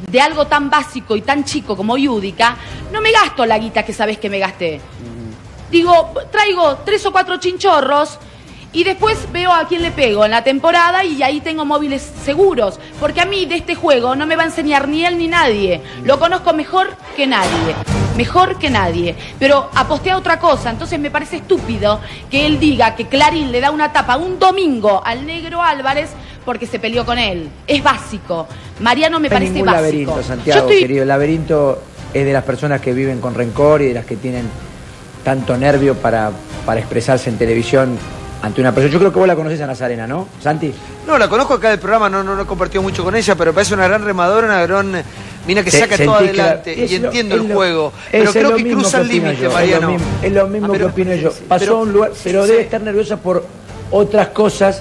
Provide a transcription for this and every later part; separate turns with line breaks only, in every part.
de algo tan básico y tan chico como Yudica, no me gasto la guita que sabés que me gasté. Digo, traigo 3 o 4 chinchorros y después veo a quién le pego en la temporada y ahí tengo móviles seguros. Porque a mí de este juego no me va a enseñar ni él ni nadie. Lo conozco mejor que nadie. Mejor que nadie. Pero aposté a otra cosa. Entonces me parece estúpido que él diga que Clarín le da una tapa un domingo al Negro Álvarez porque se peleó con él. Es básico. Mariano me parece básico.
Laberinto, Santiago, querido. El laberinto es de las personas que viven con rencor y de las que tienen tanto nervio para expresarse en televisión ante una persona. Yo creo que vos la conocés a Nazarena, ¿no, Santi?
No, la conozco acá del programa, no he compartido mucho con ella, pero parece una gran remadora, una gran mina que saca todo adelante y entiendo el juego. Pero creo que cruza el límite, Mariano.
Es lo mismo que opino yo. Pasó a un lugar, pero debe estar nerviosa por otras cosas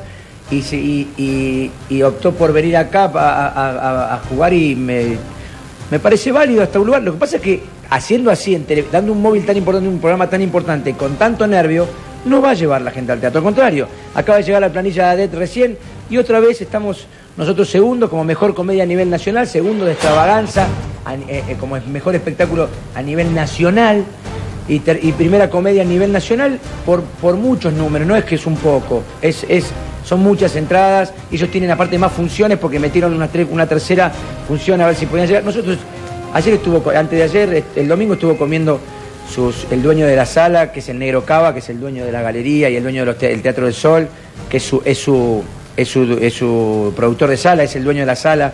y optó por venir acá a jugar y me parece válido hasta un lugar. Lo que pasa es que haciendo así, dando un móvil tan importante, un programa tan importante, con tanto nervio, no va a llevar la gente al teatro. Al contrario, acaba de llegar la planilla de ADET recién y otra vez estamos nosotros segundo como mejor comedia a nivel nacional, segundo de Extravaganza como mejor espectáculo a nivel nacional y primera comedia a nivel nacional por muchos números. No es que es un poco, son muchas entradas. Ellos tienen aparte más funciones porque metieron una tercera función a ver si podían llegar. Nosotros antes de ayer, el domingo estuvo comiendo el dueño de la sala, que es el Negro Cava, que es el dueño de la galería y el dueño del Teatro del Sol, que es su productor de sala, es el dueño de la sala.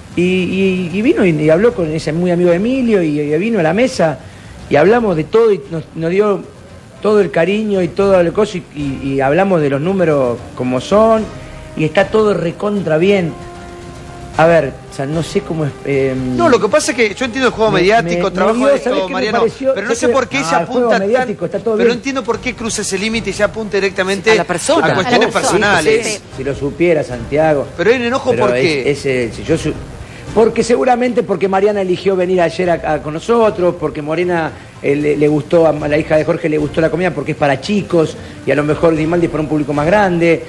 Y vino y habló con ese muy amigo de Emilio y vino a la mesa y hablamos de todo y nos dio todo el cariño y todo el coso y hablamos de los números como son y está todo recontra bien. A ver, o sea, no sé cómo es...
No, lo que pasa es que yo entiendo el juego mediático, trabajo de esto, Mariano, pero no sé por qué ella apunta pero no entiendo por qué cruza ese límite y se apunta directamente a la persona, a cuestiones personales.
Si lo supiera, Santiago.
Pero hay un enojo, ¿por qué?
Porque seguramente porque Mariana eligió venir ayer con nosotros, porque Morena le gustó, a la hija de Jorge le gustó la comida porque es para chicos y a lo mejor Grimaldi es para un público más grande.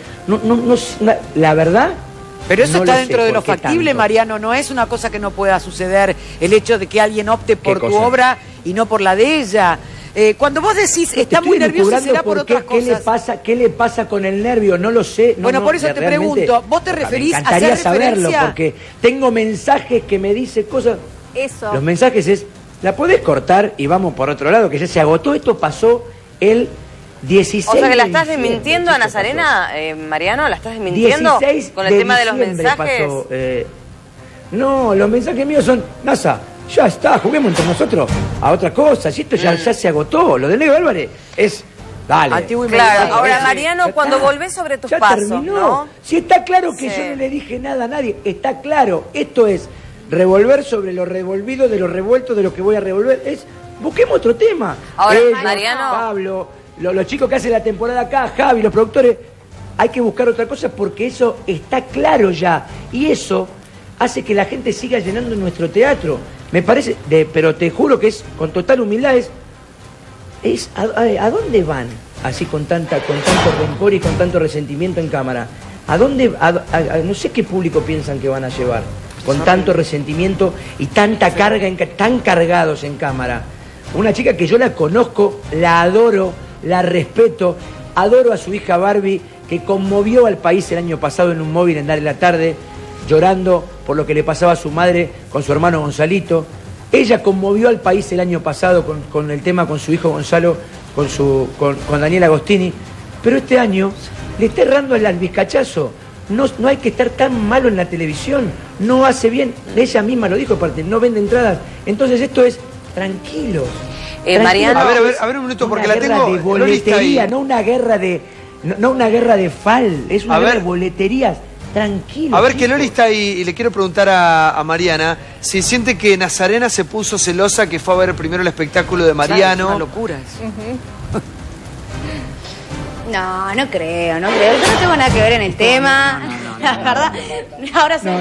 La verdad...
Pero eso está dentro de lo factible, Mariano, no es una cosa que no pueda suceder, el hecho de que alguien opte por tu obra y no por la de ella. Cuando vos decís, está muy nervioso, será por otras cosas.
¿Qué le pasa con el nervio? No lo sé.
Bueno, por eso te pregunto, ¿vos te referís a hacer referencia?
Me encantaría saberlo, porque tengo mensajes que me dicen cosas...
Eso.
Los mensajes es, la podés cortar y vamos por otro lado, que ya se agotó. Esto pasó el 16.
O sea que la estás desmintiendo a Nazarena, Mariano, la estás desmintiendo con el tema de los mensajes.
No, los mensajes míos son, Nasa, ya está, juguemos entre nosotros a otra cosa. Si esto ya se agotó, lo de Negro Álvarez es, dale.
Claro, ahora Mariano, cuando volvés sobre tus pasos, ¿no?
Si está claro que yo no le dije nada a nadie, está claro, esto es revolver sobre lo revolvido, de lo revuelto, de lo que voy a revolver, busquemos otro tema.
Ahora, Mariano,
Pablo, los chicos que hacen la temporada acá, Javi, los productores, hay que buscar otra cosa porque eso está claro ya. Y eso hace que la gente siga llenando nuestro teatro. Me parece, pero te juro que es, con total humildad, ¿a dónde van? Así con tanto rencor y con tanto resentimiento en cámara. ¿A dónde? No sé qué público piensan que van a llevar. Con tanto resentimiento y tanta carga, tan cargados en cámara. Una chica que yo la conozco, la adoro, la respeto, adoro a su hija Barbie, que conmovió al país el año pasado en un móvil en Dale la Tarde, llorando por lo que le pasaba a su madre con su hermano Gonzalito. Ella conmovió al país el año pasado con el tema con su hijo Gonzalo, con Daniel Agostini, pero este año le está errando al bizcachazo. No hay que estar tan malo en la televisión, no hace bien, ella misma lo dijo aparte, no vende entradas. Entonces esto es tranquilos.
Mariano,
a ver un minuto, porque la tengo
de boletería, no una guerra de fal, es una guerra de boleterías. Tranquilo.
A ver, que Loli está ahí y le quiero preguntar a Mariana si siente que Nazarena se puso celosa, que fue a ver primero el espectáculo de Mariano.
Es una locura.
No creo. Yo no tengo nada que ver en el tema. La verdad, ahora sí.
No.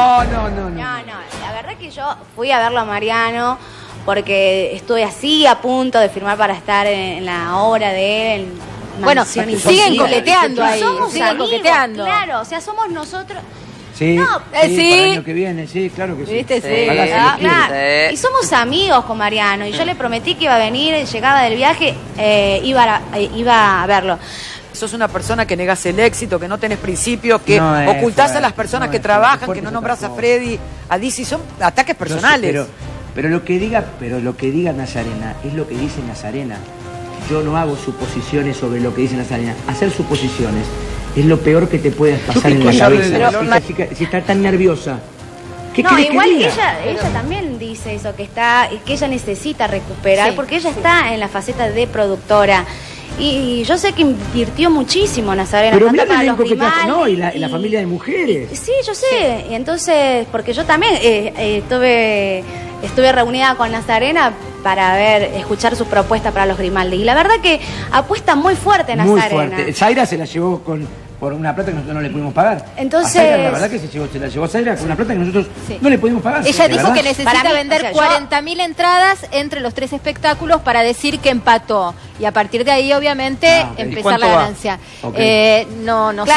La verdad que yo fui a verlo a Mariano porque estuve así a punto de firmar para estar en la obra de él.
Bueno, siguen coqueteando ahí.
Somos
siguen
amigos,
coqueteando.
Claro, o sea, somos nosotros.
Sí,
No,
para el año que viene, sí, claro que sí.
¿Viste? Sí.
Claro. Y somos amigos con Mariano, y yo le prometí que iba a venir, llegaba del viaje, iba a verlo.
Sos una persona que negás el éxito, que no tenés principios, que ocultás a las personas que trabajan, que no nombras a Freddy, a Dizzy, son ataques personales.
Pero lo que diga Nazarena es lo que dice Nazarena. Yo no hago suposiciones sobre lo que dice Nazarena. Hacer suposiciones es lo peor que te puede pasar en la cabeza. Si está tan nerviosa. ¿Qué
no, igual
que
ella también dice eso, que ella necesita recuperar, porque ella está en la faceta de productora. Y yo sé que invirtió muchísimo Nazarena.
Pero mira el elenco que trajo, ¿no? Y la familia de mujeres.
Sí, yo sé. Y entonces, porque yo también estuve reunida con Nazarena para escuchar su propuesta para los Grimaldi. Y la verdad que apuesta muy fuerte Nazarena.
Muy fuerte. Zaira se la llevó por una plata que nosotros no le pudimos pagar.
Entonces,
Zaira, la verdad que se la llevó Zaira con una plata que nosotros no le pudimos pagar.
Ella dijo que necesita vender 40.000 entradas entre los 3 espectáculos para decir que empató. Y a partir de ahí, obviamente, empezar la ganancia. Okay. No sé.